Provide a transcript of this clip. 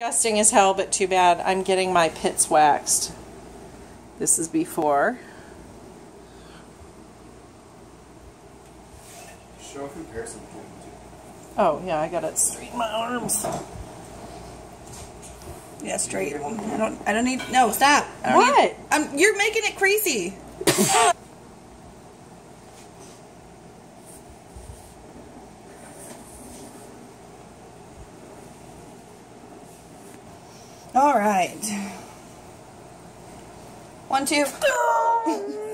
Disgusting as hell, but too bad. I'm getting my pits waxed. This is before. Show a comparison. Oh yeah, I gotta straighten my arms. Yeah, straight. I don't need. No, stop. What? You're making it crazy. All right. 1, 2.